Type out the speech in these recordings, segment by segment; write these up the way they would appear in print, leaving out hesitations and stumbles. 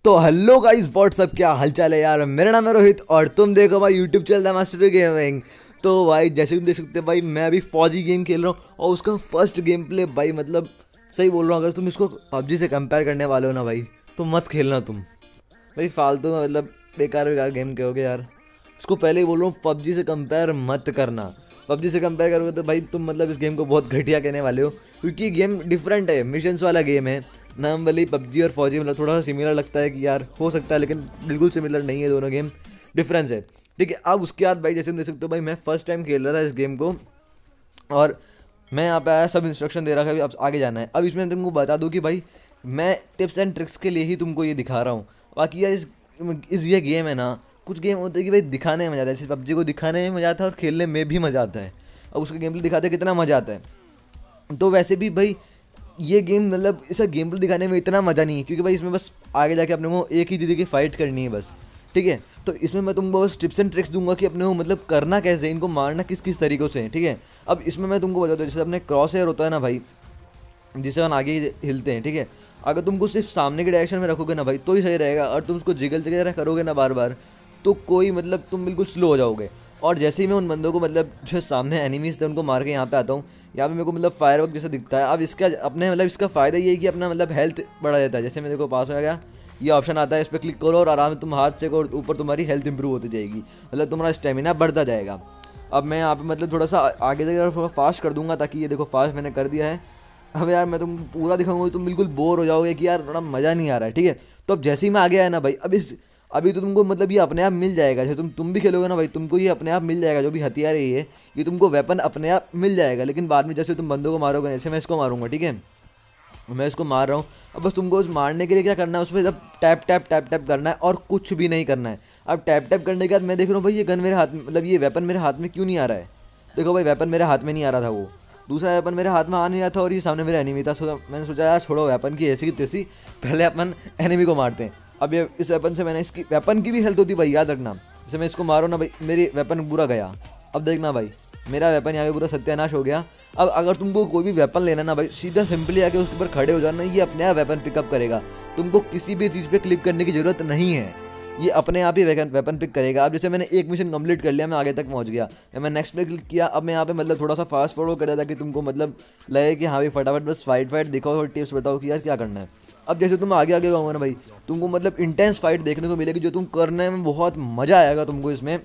तो hello guys, WhatsApp, क्या हालचाल है यार। मेरा नाम है रोहित और तुम देखो भाई YouTube channel the Master Gaming. तो भाई जैसे तुम देख सकते हो भाई, मैं अभी फौजी गेम खेल रहा हूँ और उसका फर्स्ट गेम प्ले भाई मतलब सही बोल रहा हूँ। अगर तुम इसको पबजी से कंपेयर करने वाले हो ना भाई, तो मत खेलना तुम भाई। फालतू में मतलब बेकार बेकार गेम कहोगे यार। इसको पहले ही बोल रहा हूँ, पबजी से कंपेयर मत करना। पबजी से कंपेयर करोगे तो भाई तुम मतलब इस गेम को बहुत घटिया कहने वाले हो, क्योंकि गेम डिफरेंट है, मिशंस वाला गेम है। नाम भले पबजी और फौजी मतलब थोड़ा सा सिमिलर लगता है कि यार हो सकता है, लेकिन बिल्कुल सिमिलर नहीं है, दोनों गेम डिफरेंस है। ठीक है, अब उसके बाद भाई जैसे तुम देख सकते हो भाई, मैं फर्स्ट टाइम खेल रहा था इस गेम को और मैं यहाँ पे आया, सब इंस्ट्रक्शन दे रहा है, अब आगे जाना है। अब इसमें तुमको बता दूँ कि भाई मैं टिप्स एंड ट्रिक्स के लिए ही तुमको ये दिखा रहा हूँ। बाकी यार इस ये गेम है ना, कुछ गेम होते हैं कि भाई दिखाने में मज़ा आता है, जैसे पबजी को दिखाने में मज़ा आता है और खेलने में भी मज़ा आता है। अब उसका गेम प्ले दिखाते हैं कितना मज़ा आता है। तो वैसे भी भाई ये गेम मतलब इसका गेम प्ले दिखाने में इतना मज़ा नहीं है, क्योंकि भाई इसमें बस आगे जाके अपने को एक ही दीदी की फाइट करनी है बस। ठीक है, तो इसमें मैं तुमको बस टिप्स एंड ट्रिक्स दूंगा कि अपने को मतलब करना कैसे, इनको मारना किस किस तरीक़ों से। ठीक है, अब इसमें मैं तुमको बताता हूँ, जैसे अपने क्रॉस हेयर होता है ना भाई, जिससे हम आगे हिलते हैं। ठीक है, अगर तुमको सिर्फ सामने के डायरेक्शन में रखोगे ना भाई तो ही सही रहेगा, और तुम उसको जिगल वगैरह करोगे ना बार बार, तो कोई मतलब तुम बिल्कुल स्लो हो जाओगे। और जैसे ही मैं उन बंदों को मतलब जो सामने एनिमीज थे उनको मार के यहाँ पे आता हूँ, यहाँ पे मेरे को मतलब फायरवर्क जैसा दिखता है। अब इसका अपने मतलब इसका फ़ायदा ये है कि अपना मतलब हेल्थ बढ़ा देता है। जैसे मेरे को पास हो गया, ये ऑप्शन आता है, इस पर क्लिक करो और आराम से तुम हाथ से और ऊपर तुम्हारी हेल्थ इंप्रूव होती जाएगी, मतलब तुम्हारा स्टेमिना बढ़ता जाएगा। अब मैं यहाँ पे मतलब थोड़ा सा आगे से थोड़ा फास्ट कर दूंगा, ताकि ये देखो फास्ट मैंने कर दिया है। अब यार मैं तुम पूरा दिखाऊंगा, तुम बिल्कुल बोर हो जाओगे कि यार थोड़ा मज़ा नहीं आ रहा है। ठीक है, तो अब जैसे ही मैं आगे आया ना भाई, अभी तो तुमको मतलब ये अपने आप मिल जाएगा। जैसे तुम भी खेलोगे ना भाई, तुमको ये अपने आप मिल जाएगा, जो भी हथियार है ये तुमको वेपन अपने आप मिल जाएगा। लेकिन बाद में जैसे तुम बंदों को मारोगे, जैसे मैं इसको मारूंगा, ठीक है, मैं इसको मार रहा हूँ। अब बस तुमको उस मारने के लिए क्या करना है, उस पर जब टैप टैप टैप टैप करना है और कुछ भी नहीं करना है। अब टैप टैप करने के बाद मैं देख रहा हूँ भाई ये गन मेरे हाथ में, मतलब ये वेपन मेरे हाथ में क्यों नहीं आ रहा है। देखो भाई, वेपन मेरे हाथ में नहीं आ रहा था, वो दूसरा वेपन मेरे हाथ में आ नहीं रहा था और ये सामने मेरा एनिमी था। मैंने सोचा यार छोड़ो वेपन की ऐसी की तैसी, पहले अपन एनिमी को मारते हैं। अब ये इस वेपन से मैंने इसकी वेपन की भी हेल्थ होती भाई, याद रखना। जैसे मैं इसको मारूँ ना भाई, मेरी वेपन पूरा गया। अब देखना भाई, मेरा वेपन यहाँ पे पूरा सत्यानाश हो गया। अब अगर तुमको कोई भी वेपन लेना ना भाई, सीधा सिंपली आके उसके ऊपर खड़े हो जाना, ये अपने आप वेपन पिकअप करेगा। तुमको किसी भी चीज़ पे क्लिक करने की ज़रूरत नहीं है, ये अपने आप ही वेपन पिक करेगा। अब जैसे मैंने एक मिशन कंप्लीट कर लिया, मैं आगे तक पहुंच गया, जब मैं नेक्स्ट पे क्लिक किया, अब मैं यहाँ पे मतलब थोड़ा सा फास्ट फॉरवर्ड कर दिया था कि तुमको मतलब लगे कि हाँ भाई फटाफट बस फाइट दिखाओ और टिप्स बताओ कि यार क्या करना है। अब जैसे तुम आगे आगे जाओगे ना भाई, तुमको मतलब इंटेंस फाइट देखने को मिलेगी, जो तुम करने में बहुत मज़ा आएगा तुमको इसमें।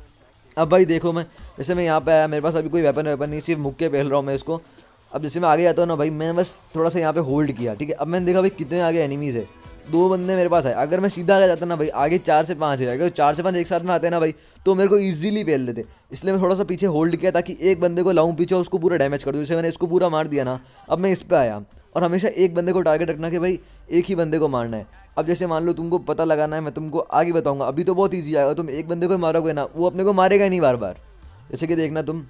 अब भाई देखो, जैसे मैं यहाँ पे आया, मेरे पास अभी कोई वेपन नहीं, सिर्फ मुक्के पहन रहा हूँ मैं इसको। अब जैसे मैं आगे जाता हूँ ना भाई, मैं बस थोड़ा सा यहाँ पे होल्ड किया, ठीक है। अब मैंने देखा भाई कितने आगे एनिमीज़ है, 2 बंदे मेरे पास है। अगर मैं सीधा आगे जाता ना भाई, आगे 4 से 5 है, अगर 4 से 5 एक साथ में आते हैं ना भाई, तो मेरे को ईजिली पेल लेते। इसलिए मैं थोड़ा सा पीछे होल्ड किया, ताकि एक बंदे को लाऊं पीछे, उसको पूरा डैमेज कर दूँ। जैसे मैंने इसको पूरा मार दिया ना, अब मैं इस पर आया, और हमेशा एक बंदे को टारगेट रखना कि भाई एक ही बंदे को मारना है। अब जैसे मान लो तुमको पता लगाना है, मैं तुमको आगे बताऊंगा, अभी तो बहुत ईजी आएगा। तुम एक बंदे को मारोगे ना, वो अपने को मारेगा ही नहीं बार बार। जैसे कि देखना तुम,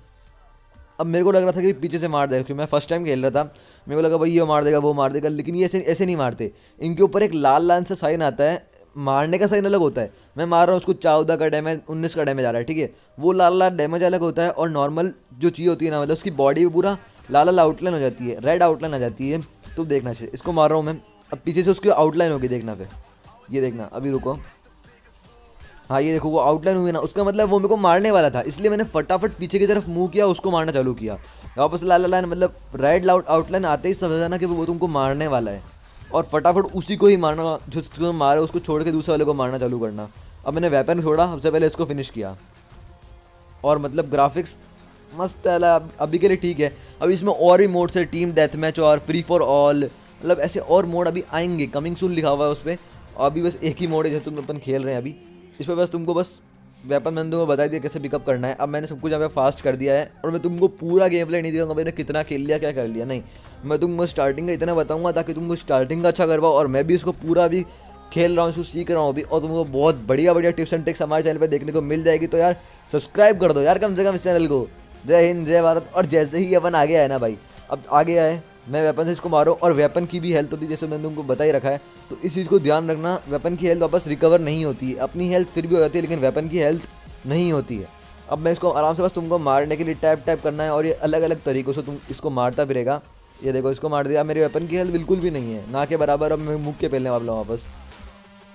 अब मेरे को लग रहा था कि पीछे से मार देगा, क्योंकि मैं फर्स्ट टाइम खेल रहा था, मेरे को लगा भाई ये मार देगा वो मार देगा, लेकिन ये ऐसे ऐसे नहीं मारते। इनके ऊपर एक लाल लाल सा साइन आता है, मारने का साइन अलग होता है। मैं मार रहा हूँ उसको, 14 का डैमेज 19 का डैमेज आ रहा है, ठीक है, वो लाल लाल डैमेज अलग होता है। और नॉर्मल जो चीज़ होती है ना, मतलब उसकी बॉडी पूरा लाल लाल आउटलाइन हो जाती है, रेड आउटलाइन आ जाती है। तो देखना चाहिए, इसको मार रहा हूँ मैं, अब पीछे से उसकी आउटलाइन होगी, देखना फिर, ये देखना, अभी रुको, हाँ ये देखो वो आउटलाइन हुई ना, उसका मतलब वो मेरे को मारने वाला था, इसलिए मैंने फटाफट पीछे की तरफ मूव किया, उसको मारना चालू किया। वापस लाल लाइन मतलब रेड आउटलाइन आते ही समझ जाना कि वो तुमको मारने वाला है, और फटाफट उसी को ही मारना, जो तुम मारे उसको छोड़ के दूसरे वाले को मारना चालू करना। अब मैंने वेपन छोड़ा, सबसे पहले इसको फिनिश किया, और मतलब ग्राफिक्स मस्त है, अभी के लिए ठीक है। अब इसमें और भी मोड्स है, टीम डेथ मैच और फ्री फॉर ऑल, मतलब ऐसे और मोड अभी आएंगे, कमिंग सून लिखा हुआ है उस पर। अभी बस एक ही मोड है जैसे तुम अपन खेल रहे हैं अभी, इस पर बस तुमको बस वेपन मैंने तुमको बता दिया कैसे पिकअप करना है। अब मैंने सब कुछ यहाँ पे फास्ट कर दिया है, और मैं तुमको पूरा गेम प्ले नहीं दिखाऊंगा मैंने कितना खेल लिया क्या कर लिया, नहीं, मैं तुमको स्टार्टिंग का इतना बताऊंगा ताकि तुमको स्टार्टिंग का अच्छा कर पाओ। और मैं भी इसको पूरा अभी खेल रहा हूँ, इसको सीख रहा हूँ अभी, और तुमको बहुत बढ़िया बढ़िया टिप्स एंड ट्रिक्स हमारे चैनल पर देखने को मिल जाएगी। तो यार सब्सक्राइब कर दो यार कम से कम इस चैनल को। जय हिंद जय भारत। और जैसे ही अपन आगे आए ना भाई, अब आगे आए, मैं वेपन से इसको मारूँ, और वेपन की भी हेल्थ होती है, जैसे मैंने तुमको बता ही रखा है। तो इस चीज़ को ध्यान रखना, वेपन की हेल्थ वापस रिकवर नहीं होती है, अपनी हेल्थ फिर भी हो जाती है, लेकिन वेपन की हेल्थ नहीं होती है। अब मैं इसको आराम से बस तुमको मारने के लिए टैप टैप करना है, और ये अलग अलग तरीक़ों से तुम इसको मारता फिरेगा। ये देखो इसको मार दिया, मेरे वेपन की हेल्थ बिल्कुल भी नहीं है, ना के बराबर। अब मैं मुँह के पहलने वाला हूँ वापस,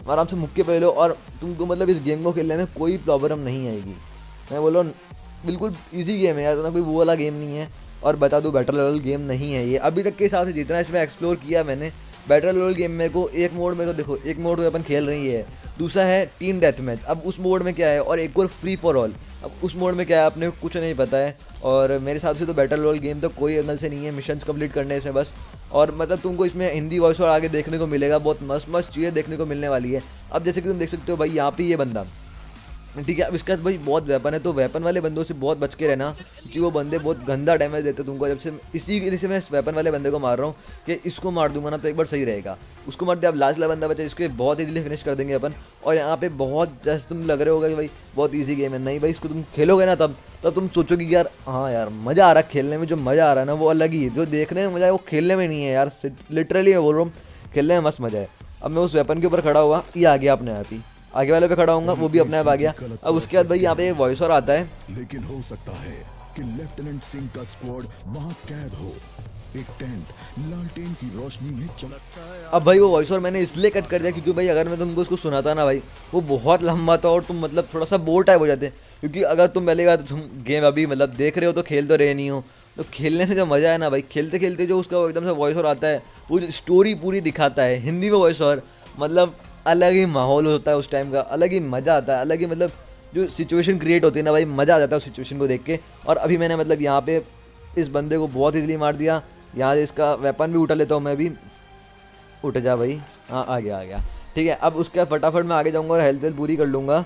आराम से मुक्के पे लो और तुमको मतलब इस गेम को खेलने में कोई प्रॉब्लम नहीं आएगी। मैं बोल रहा हूँ बिल्कुल ईजी गेम है यार, इतना कोई वो वाला गेम नहीं है। और बता दूँ बैटल रॉयल गेम नहीं है ये, अभी तक के हिसाब से जितना इसमें एक्सप्लोर किया मैंने बैटल रॉयल गेम मेरे को एक मोड में तो देखो, एक मोड तो अपन खेल रही है, दूसरा है टीम डेथ मैच, अब उस मोड में क्या है, और एक और फ्री फॉर ऑल, अब उस मोड में क्या है अपने को कुछ नहीं पता है। और मेरे हिसाब से तो बैटल रॉयल गेम तो कोई एंगल से नहीं है, मिशंस कंप्लीट करने इसमें बस। और मतलब तुमको इसमें हिंदी वॉइस और आगे देखने को मिलेगा, बहुत मस्त मस्त चीज़ें देखने को मिलने वाली है। अब जैसे कि तुम देख सकते हो भाई यहाँ पे ये बंदा, ठीक है, अब इसके पास भाई बहुत वेपन है, तो वेपन वाले बंदों से बहुत बच के रहना, क्योंकि वो बंदे बहुत गंदा डैमेज देते तुमको। जब से इसी के लिए मैं इस वेपन वाले बंदे को मार रहा हूँ कि इसको मार दूंगा ना तो एक बार सही रहेगा, उसको मार दिया। अब लास्ट वाला बंदा बचा, इसको बहुत ईजिली फिनिश कर देंगे अपन। और यहाँ पे बहुत जैसे तुम लग रहे होगा कि भाई बहुत ईजी गेम है, नहीं भाई, इसको तुम खेलोगे ना तब तुम सोचोगे कि यार हाँ यार मज़ा आ रहा है खेलने में, जो मज़ा आ रहा है ना वो अलग ही है, जो देखने में मज़ा है वो खेलने में नहीं है यार, लिटरली मैं बोल रहा हूँ, खेलने में मस्त मज़ा है। अब मैं उस वेपन के ऊपर खड़ा हुआ, ये आ गया अपने आप ही, आगे वाले पे खड़ा होऊंगा वो भी अपने आप आ गया। अब उसके बाद भाई यहाँ पे वॉइस और आता है, लेकिन हो सकता है कि लेफ्टिनेंट सिंह का स्क्वाड वहां कैद हो, एक टेंट लालटेन की रोशनी में चमकता है। अब भाई वो वॉइस और मैंने इसलिए कट कर दिया क्योंकि भाई अगर मैं तुमको उसको सुनाता ना भाई वो बहुत लंबा था और तुम मतलब थोड़ा सा बोर टाइप हो जाते, क्योंकि अगर तुम पहले बात तुम गेम अभी मतलब देख रहे हो तो खेल तो रहे नहीं हो, तो खेलने में जो मज़ा है ना भाई, खेलते खेलते जो उसका एकदम से वॉइस और आता है, वो स्टोरी पूरी दिखाता है हिंदी में वॉइस और, मतलब अलग ही माहौल होता है उस टाइम का, अलग ही मज़ा आता है, अलग ही मतलब जो सिचुएशन क्रिएट होती है ना भाई, मज़ा आ जाता है उस सिचुएशन को देख के। और अभी मैंने मतलब यहाँ पे इस बंदे को बहुत इजीली मार दिया। यहाँ से इसका वेपन भी उठा लेता हूँ मैं भी, उठ जा भाई, हाँ आ गया ठीक है। अब उसके फटाफट मैं आगे जाऊँगा और हेल्थ वेल्थ पूरी कर लूँगा,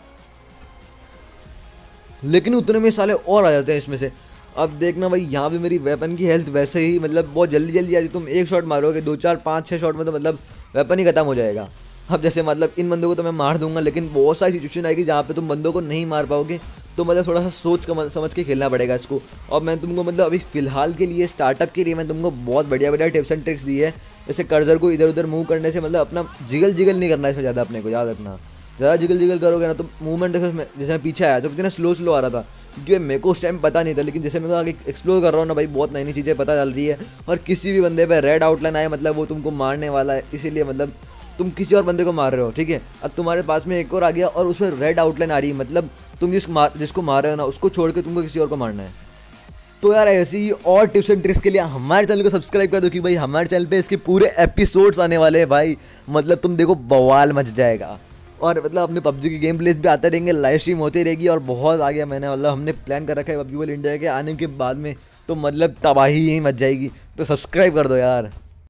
लेकिन उतने में साले और आ जाते हैं इसमें से। अब देखना भाई यहाँ पे मेरी वेपन की हेल्थ वैसे ही मतलब बहुत जल्दी जल्दी आती, तुम एक शॉट मारोगे 2 4 5 6 शॉट में तो मतलब वेपन ही खत्म हो जाएगा। अब जैसे मतलब इन बंदों को तो मैं मार दूंगा, लेकिन बहुत सारी सिचुएशन आएगी जहाँ पे तुम बंदों को नहीं मार पाओगे, तो मतलब थोड़ा सा सोच समझ के खेलना पड़ेगा इसको। और मैं तुमको मतलब अभी फ़िलहाल के लिए स्टार्टअप के लिए मैं तुमको बहुत बढ़िया बढ़िया टिप्स एंड ट्रिक्स दी है। जैसे कर्सर को इधर उधर मूव करने से मतलब अपना जिगल नहीं करना है इसमें ज़्यादा, अपने को याद रखना, ज़्यादा जिगल करोगे ना तो मूवमेंट जैसे मैं पीछे आया तो कितना स्लो आ रहा था, क्योंकि मेरे को उस टाइम पता नहीं था, लेकिन जैसे मैं आगे एक्सप्लोर कर रहा हूँ ना भाई बहुत नई नई चीज़ें पता चल रही है। और किसी भी बंदे पे रेड आउटलाइन आए मतलब वो तुमको मारने वाला है, इसीलिए मतलब तुम किसी और बंदे को मार रहे हो, ठीक है, अब तुम्हारे पास में एक और आ गया और उसमें रेड आउटलाइन आ रही है, मतलब तुम जिसको मार रहे हो ना उसको छोड़ के तुमको किसी और को मारना है। तो यार ऐसी ही और टिप्स एंड ट्रिक्स के लिए हमारे चैनल को सब्सक्राइब कर दो, कि भाई हमारे चैनल पे इसके पूरे एपिसोड्स आने वाले हैं भाई, मतलब तुम देखो बवाल मच जाएगा। और मतलब अपने पबजी की गेम प्लेस भी आते रहेंगे, लाइव स्ट्रीम होती रहेगी, और बहुत आगे मैंने मतलब हमने प्लान कर रखा है पबजी वर्ल्ड इंडिया के आने के बाद में, तो मतलब तबाही ही मच जाएगी। तो सब्सक्राइब कर दो यार।